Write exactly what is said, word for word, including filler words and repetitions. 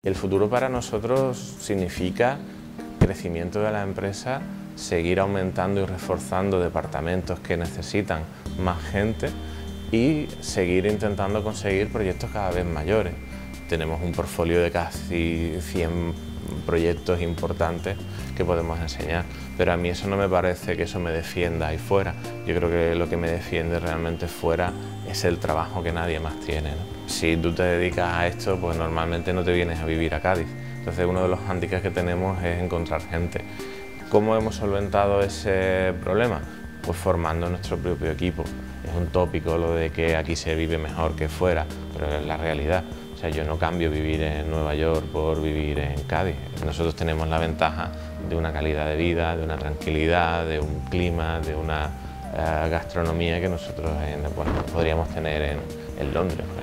El futuro para nosotros significa crecimiento de la empresa, seguir aumentando y reforzando departamentos que necesitan más gente y seguir intentando conseguir proyectos cada vez mayores. Tenemos un portfolio de casi cien proyectos importantes que podemos enseñar, pero a mí eso no me parece que eso me defienda ahí fuera. Yo creo que lo que me defiende realmente fuera es el trabajo que nadie más tiene, ¿no? Si tú te dedicas a esto, pues normalmente no te vienes a vivir a Cádiz. Entonces uno de los hándicaps que tenemos es encontrar gente. ¿Cómo hemos solventado ese problema? Pues formando nuestro propio equipo. Es un tópico lo de que aquí se vive mejor que fuera, pero es la realidad. O sea, yo no cambio vivir en Nueva York por vivir en Cádiz. Nosotros tenemos la ventaja de una calidad de vida, de una tranquilidad, de un clima, de una uh, gastronomía que nosotros en, bueno, podríamos tener en, en Londres.